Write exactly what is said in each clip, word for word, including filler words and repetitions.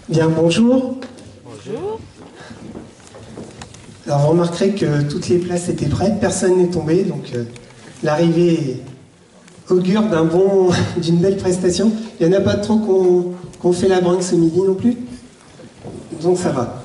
Bien, bonjour. Bonjour. Alors, vous remarquerez que toutes les places étaient prêtes, personne n'est tombé, donc euh, l'arrivée augure d'un bon, d'une belle prestation. Il n'y en a pas trop qu'on qu'on fait la brinque ce midi non plus, donc ça va.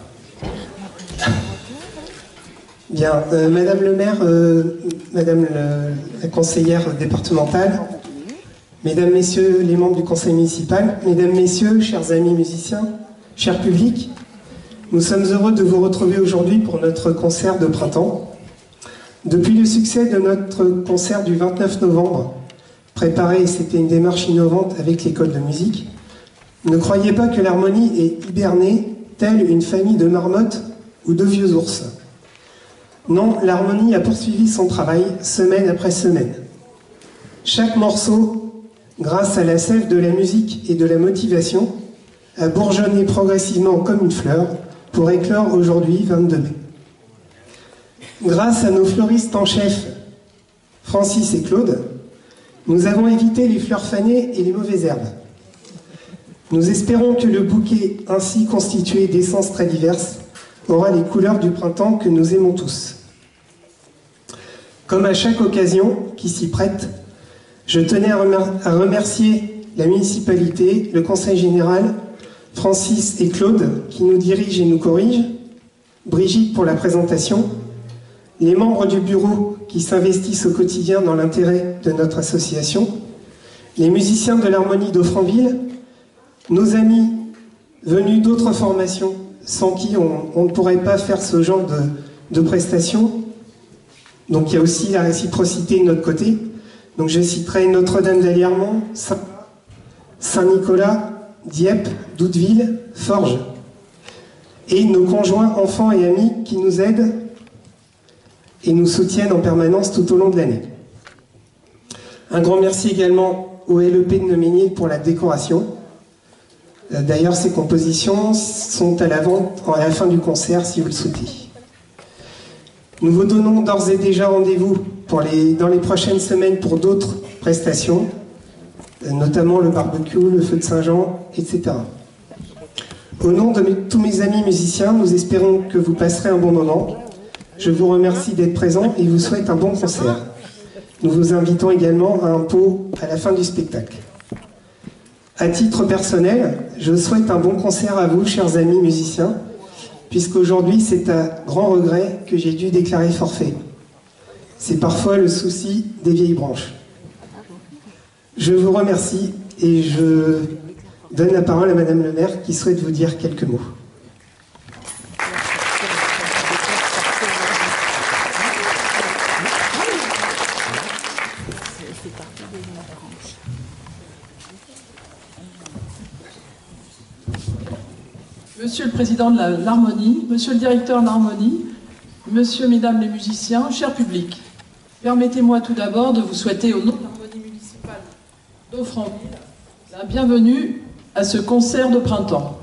Bien, euh, Madame le maire, euh, Madame le, la conseillère départementale, Mesdames, Messieurs les membres du conseil municipal, Mesdames, Messieurs, chers amis musiciens, cher public, nous sommes heureux de vous retrouver aujourd'hui pour notre concert de printemps. Depuis le succès de notre concert du vingt-neuf novembre, préparé, et c'était une démarche innovante avec l'école de musique, ne croyez pas que l'harmonie est hibernée, telle une famille de marmottes ou de vieux ours. Non, l'harmonie a poursuivi son travail semaine après semaine. Chaque morceau, grâce à la sève de la musique et de la motivation, a bourgeonné progressivement comme une fleur pour éclore aujourd'hui, vingt-deux mai. Grâce à nos fleuristes en chef, Francis et Claude, nous avons évité les fleurs fanées et les mauvaises herbes. Nous espérons que le bouquet ainsi constitué d'essences très diverses aura les couleurs du printemps que nous aimons tous. Comme à chaque occasion qui s'y prête, je tenais à remercier la municipalité, le conseil général, Francis et Claude qui nous dirigent et nous corrigent, Brigitte pour la présentation, les membres du bureau qui s'investissent au quotidien dans l'intérêt de notre association, les musiciens de l'harmonie d'Offranville, nos amis venus d'autres formations sans qui on, on ne pourrait pas faire ce genre de, de prestations. Donc il y a aussi la réciprocité de notre côté. Donc je citerai Notre-Dame d'Aliermont, Saint-Nicolas, Dieppe, Doudeville, Forges. Et nos conjoints, enfants et amis qui nous aident et nous soutiennent en permanence tout au long de l'année. Un grand merci également au L E P de Noménier pour la décoration. D'ailleurs, ces compositions sont à la vente à la fin du concert si vous le souhaitez. Nous vous donnons d'ores et déjà rendez-vous pour les, dans les prochaines semaines pour d'autres prestations, notamment le barbecue, le feu de Saint-Jean, et cetera. Au nom de mes, tous mes amis musiciens, nous espérons que vous passerez un bon moment. Je vous remercie d'être présents et vous souhaite un bon concert. Nous vous invitons également à un pot à la fin du spectacle. À titre personnel, je souhaite un bon concert à vous, chers amis musiciens, puisqu'aujourd'hui, c'est à grand regret que j'ai dû déclarer forfait. C'est parfois le souci des vieilles branches. Je vous remercie et je donne la parole à Madame le maire qui souhaite vous dire quelques mots. Monsieur le président de l'harmonie, monsieur le directeur de l'harmonie, monsieur, mesdames les musiciens, cher public, permettez-moi tout d'abord de vous souhaiter au nom de l'harmonie municipale d'Offranville la bienvenue à ce concert de printemps.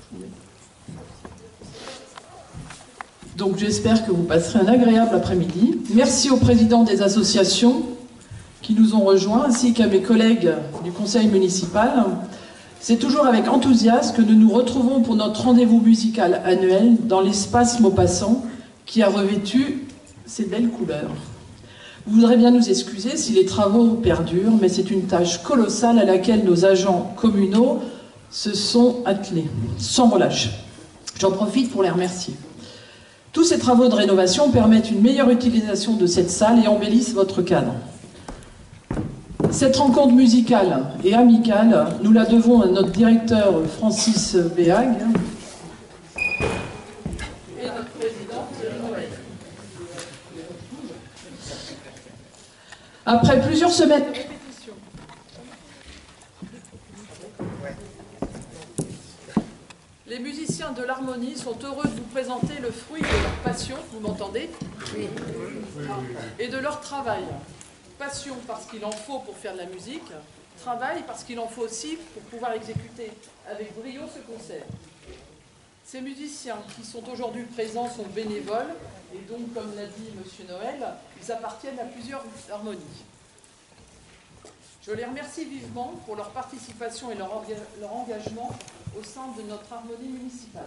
Donc j'espère que vous passerez un agréable après-midi. Merci aux présidents des associations qui nous ont rejoints, ainsi qu'à mes collègues du conseil municipal. C'est toujours avec enthousiasme que nous nous retrouvons pour notre rendez-vous musical annuel dans l'espace Maupassant qui a revêtu ces belles couleurs. Vous voudrez bien nous excuser si les travaux perdurent, mais c'est une tâche colossale à laquelle nos agents communaux se sont attelés, sans relâche. J'en profite pour les remercier. Tous ces travaux de rénovation permettent une meilleure utilisation de cette salle et embellissent votre cadre. Cette rencontre musicale et amicale, nous la devons à notre directeur Francis Béag et notre présidente Noël. Après plusieurs semaines de répétition, les musiciens de l'harmonie sont heureux de vous présenter le fruit de leur passion, vous m'entendez? Oui. Et de leur travail. Passion parce qu'il en faut pour faire de la musique, travail parce qu'il en faut aussi pour pouvoir exécuter avec brio ce concert. Ces musiciens qui sont aujourd'hui présents sont bénévoles et donc, comme l'a dit monsieur Noël, ils appartiennent à plusieurs harmonies. Je les remercie vivement pour leur participation et leur, leur engagement au sein de notre harmonie municipale.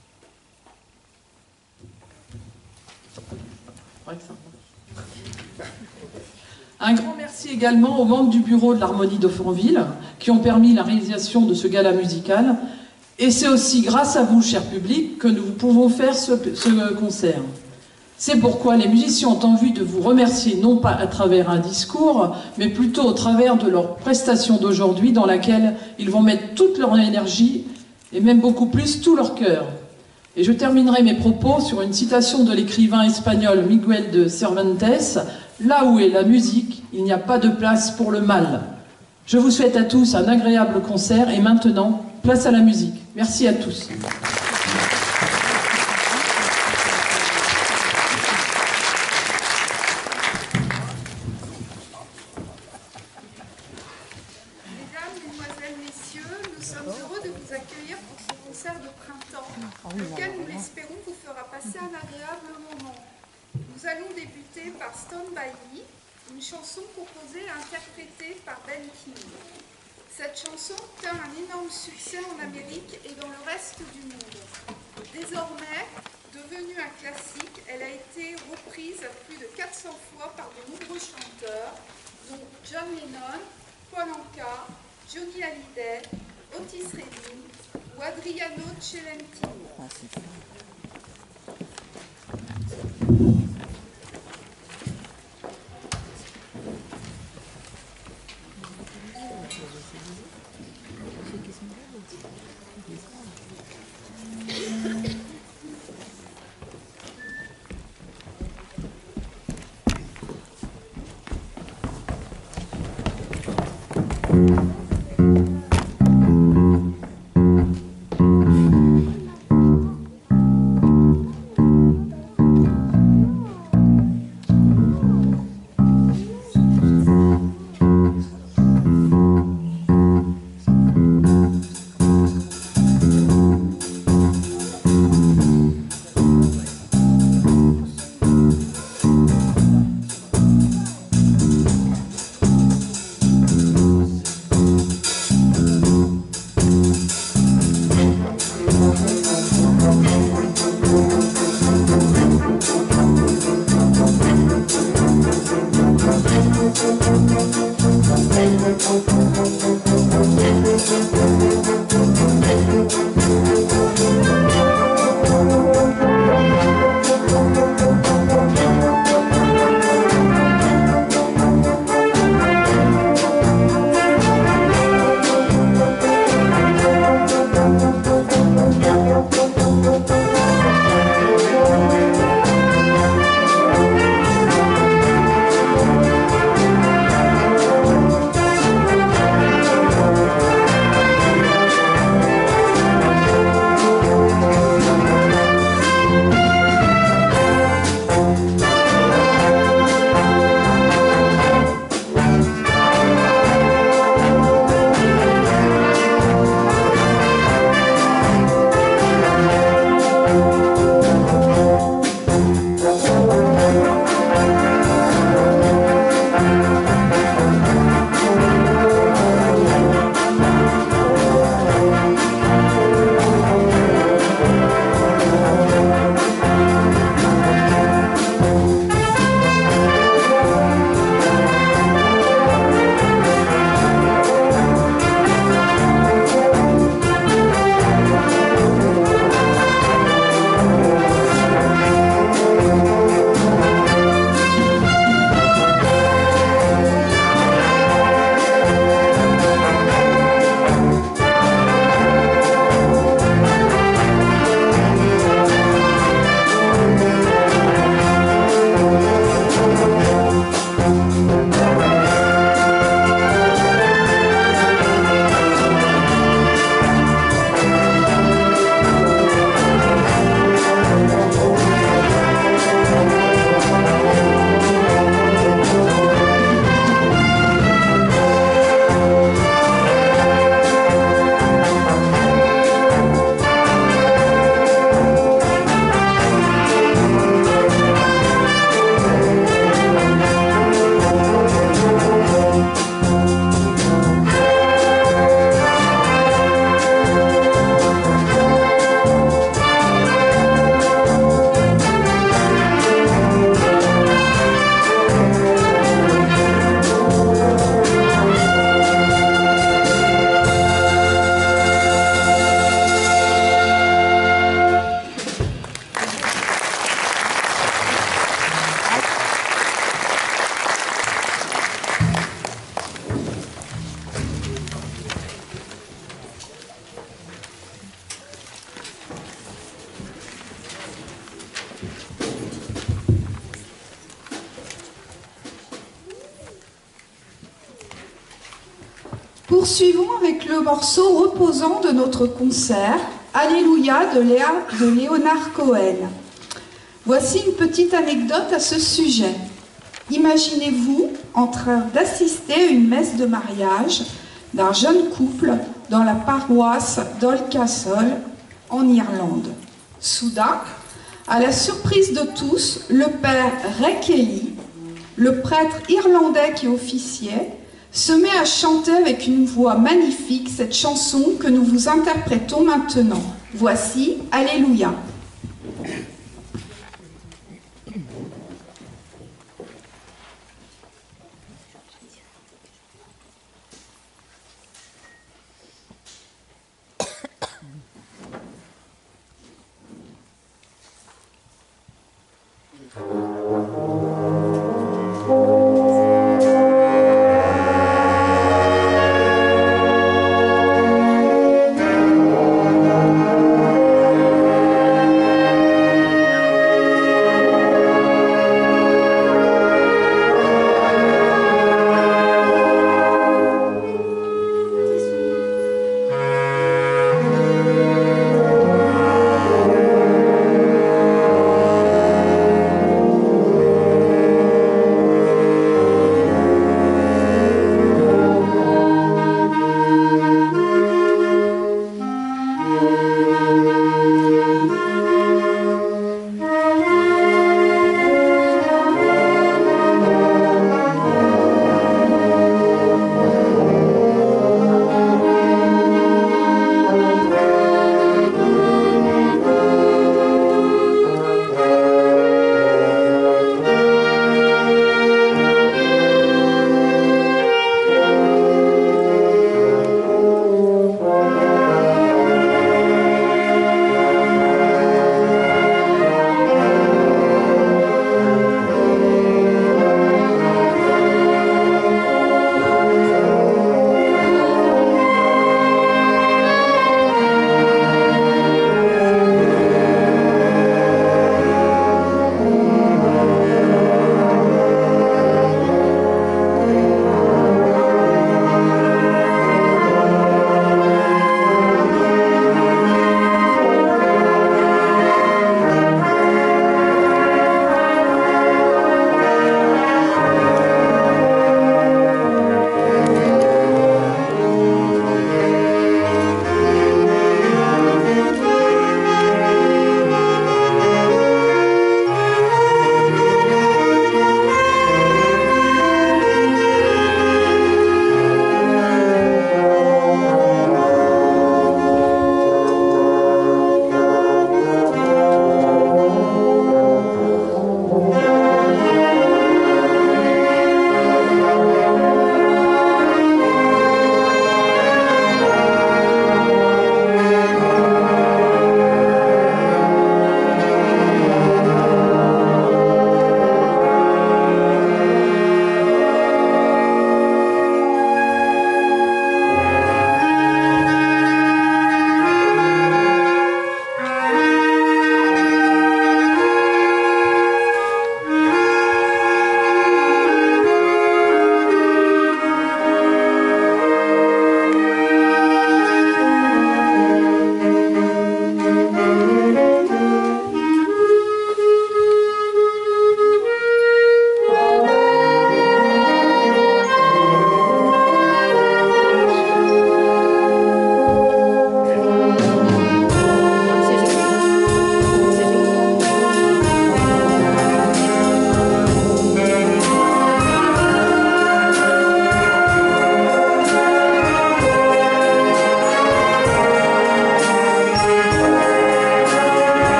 Un grand merci également aux membres du bureau de l'harmonie d'Offranville qui ont permis la réalisation de ce gala musical. Et c'est aussi grâce à vous, cher public, que nous pouvons faire ce, ce concert. C'est pourquoi les musiciens ont envie de vous remercier, non pas à travers un discours, mais plutôt au travers de leur prestation d'aujourd'hui, dans laquelle ils vont mettre toute leur énergie, et même beaucoup plus, tout leur cœur. Et je terminerai mes propos sur une citation de l'écrivain espagnol Miguel de Cervantes. « Là où est la musique, il n'y a pas de place pour le mal. » Je vous souhaite à tous un agréable concert, et maintenant, place à la musique. Merci à tous. Lequel, nous l'espérons, vous fera passer un agréable moment. Nous allons débuter par Stand By Me, une chanson composée et interprétée par Ben King. Cette chanson obtint un énorme succès en Amérique et dans le reste du monde. Désormais, devenue un classique, elle a été reprise plus de quatre cents fois par de nombreux chanteurs, dont John Lennon, Paul Anka, Johnny Hallyday, Otis Redding ou Adriano Celentino. poursuivons avec le morceau reposant de notre concert, Alléluia de, Léa, de Léonard Cohen. Voici une petite anecdote à ce sujet. Imaginez-vous en train d'assister à une messe de mariage d'un jeune couple dans la paroisse d'Oldcastle en Irlande. Soudain, à la surprise de tous, le père Ray Kelly, le prêtre irlandais qui officiait, se met à chanter avec une voix magnifique cette chanson que nous vous interprétons maintenant. Voici Alléluia.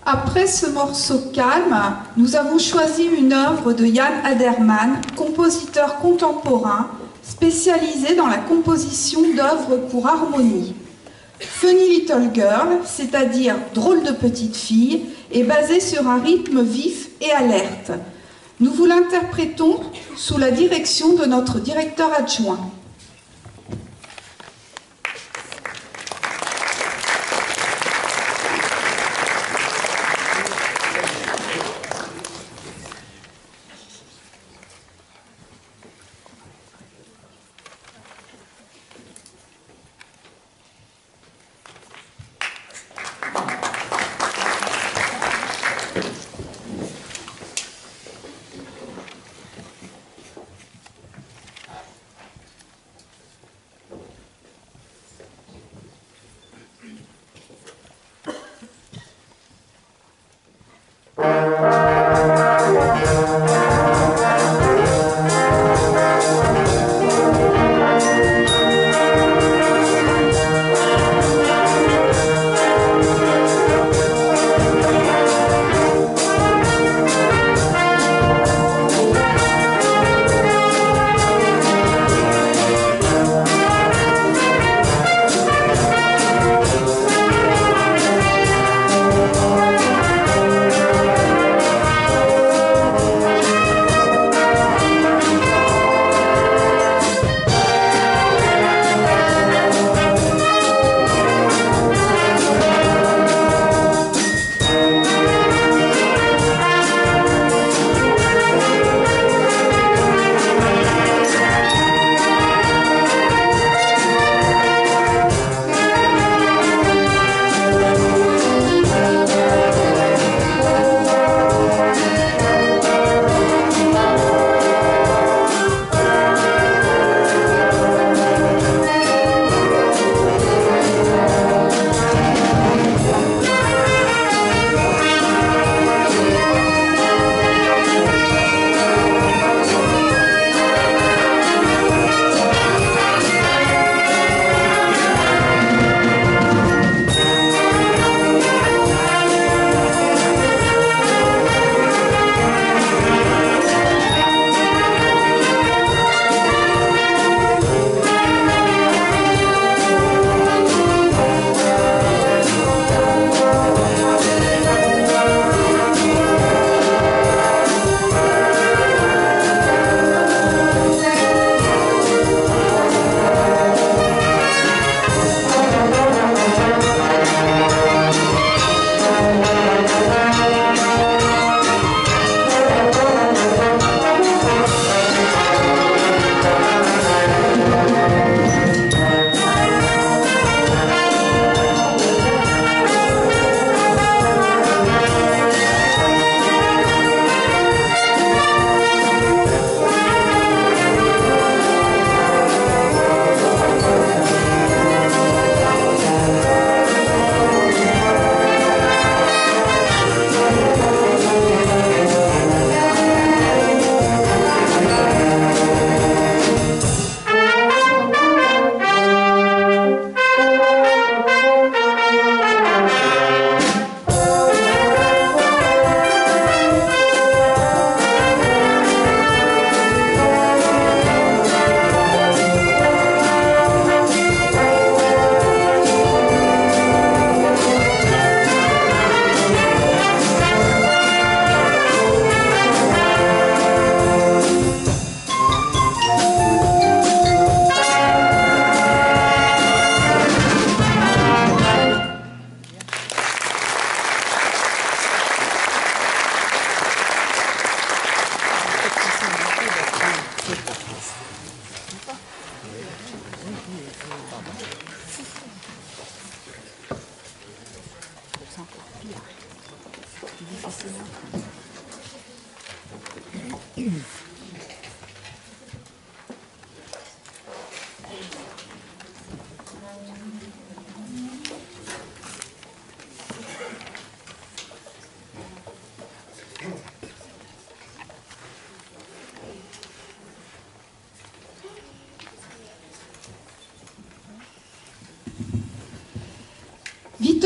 Après ce morceau calme, nous avons choisi une œuvre de Jan Aderman, compositeur contemporain spécialisé dans la composition d'œuvres pour harmonie. Funny Little Girl, c'est-à-dire drôle de petite fille, est basé sur un rythme vif et alerte. Nous vous l'interprétons sous la direction de notre directeur adjoint.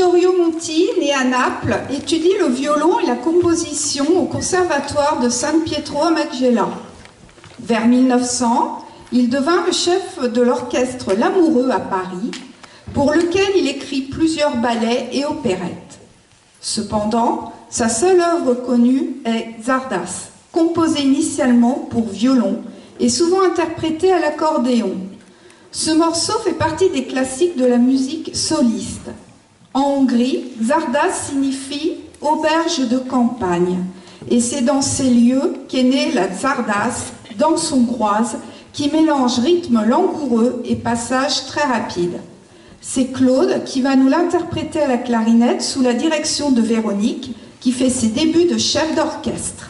Vittorio Monti, né à Naples, étudie le violon et la composition au Conservatoire de San Pietro a Majella. Vers mille neuf cents, il devint le chef de l'orchestre L'Amoureux à Paris, pour lequel il écrit plusieurs ballets et opérettes. Cependant, sa seule œuvre connue est Czardas, composée initialement pour violon et souvent interprétée à l'accordéon. Ce morceau fait partie des classiques de la musique soliste. En Hongrie, Czardas signifie « auberge de campagne » et c'est dans ces lieux qu'est née la Czardas, danse hongroise, qui mélange rythme langoureux et passage très rapide. C'est Claude qui va nous l'interpréter à la clarinette sous la direction de Véronique, qui fait ses débuts de chef d'orchestre.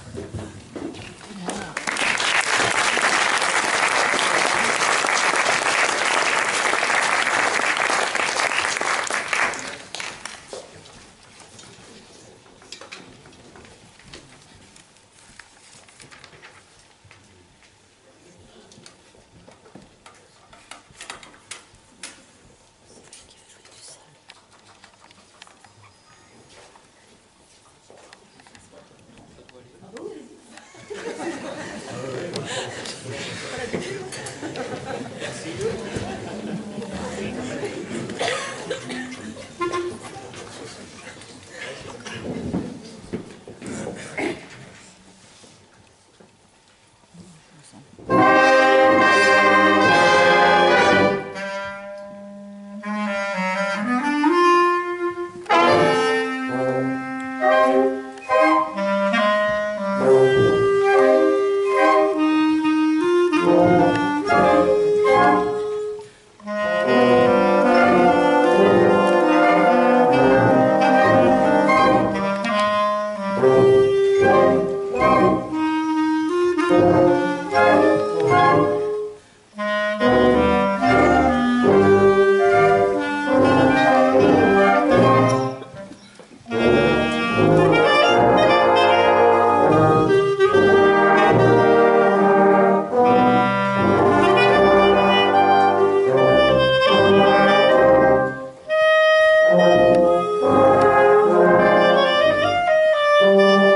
Thank you.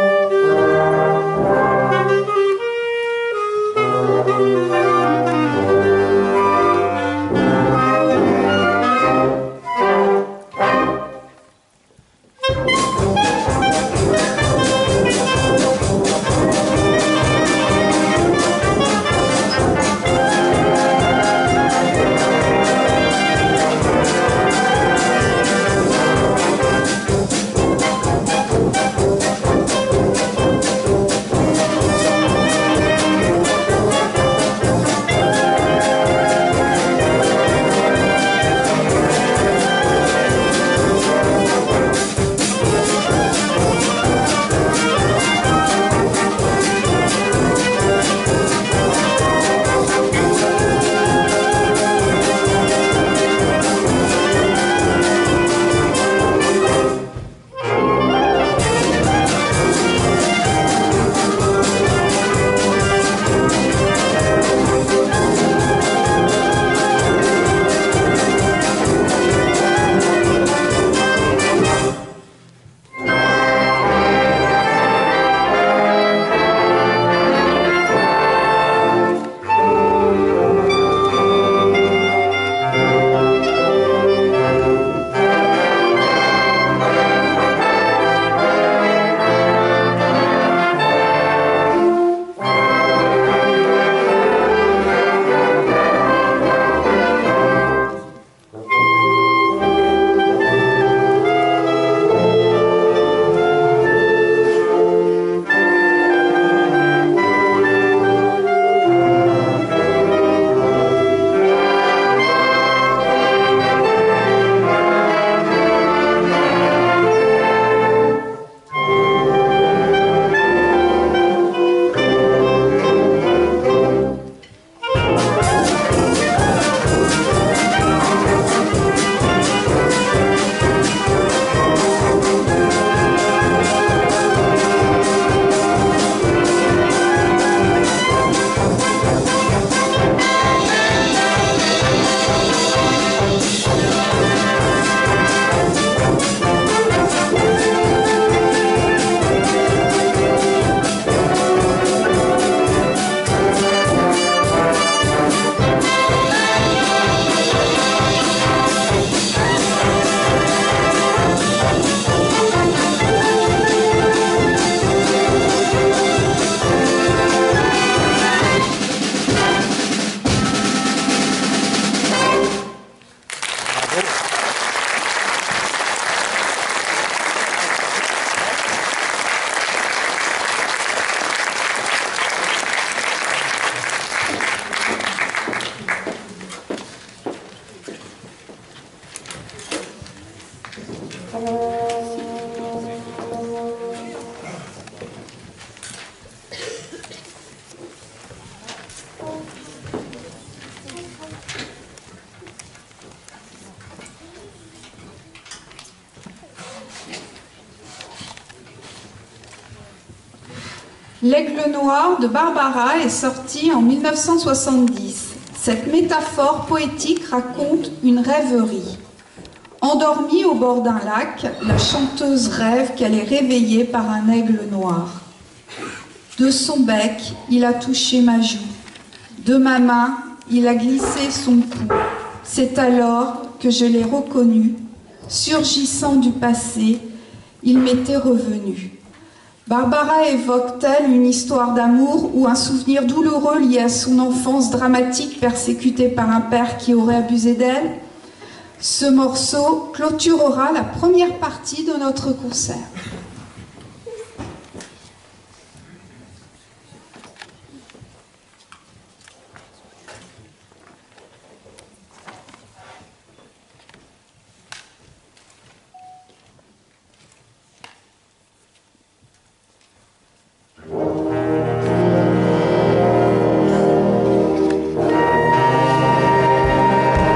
L'Aigle noir de Barbara est sorti en mille neuf cent soixante-dix. Cette métaphore poétique raconte une rêverie. Endormie au bord d'un lac, la chanteuse rêve qu'elle est réveillée par un aigle noir. De son bec, il a touché ma joue. De ma main, il a glissé son cou. C'est alors que je l'ai reconnu. Surgissant du passé, il m'était revenu. Barbara évoque-t-elle une histoire d'amour ou un souvenir douloureux lié à son enfance dramatique persécutée par un père qui aurait abusé d'elle? Ce morceau clôturera la première partie de notre concert.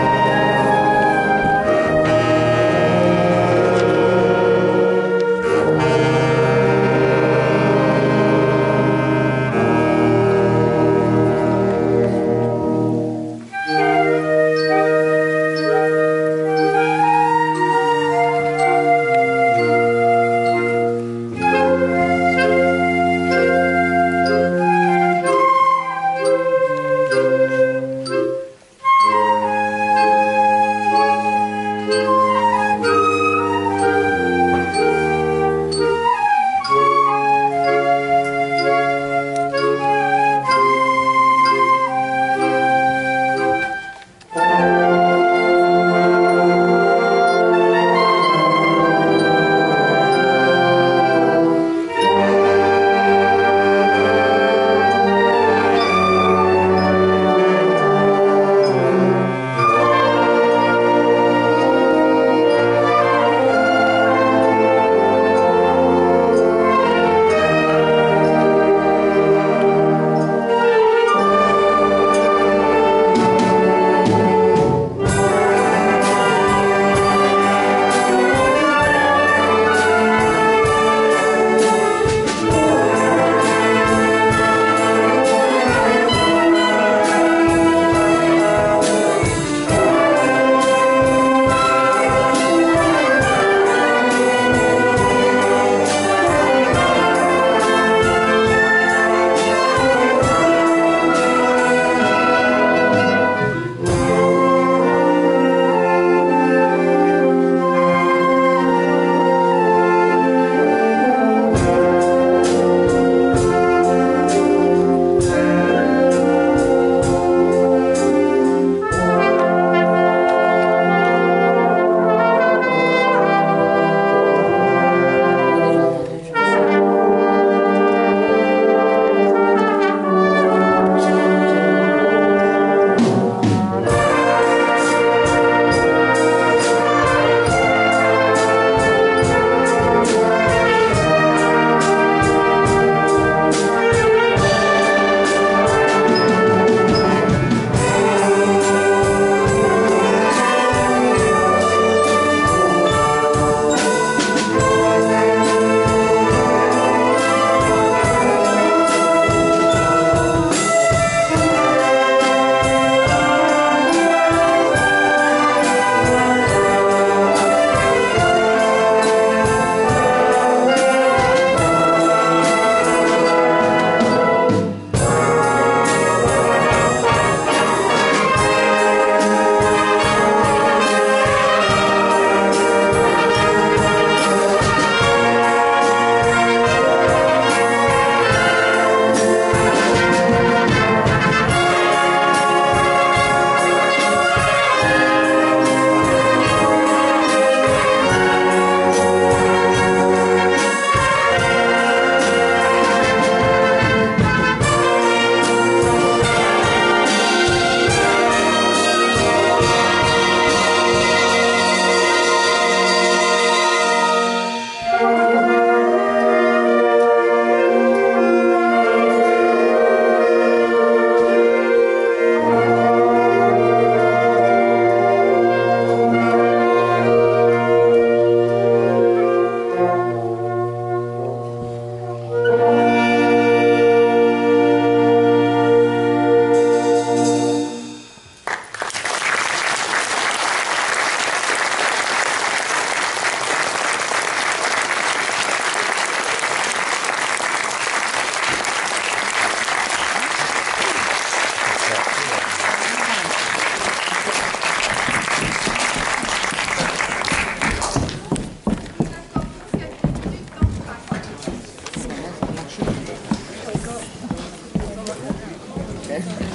Thank you.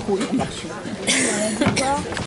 trop, il marche.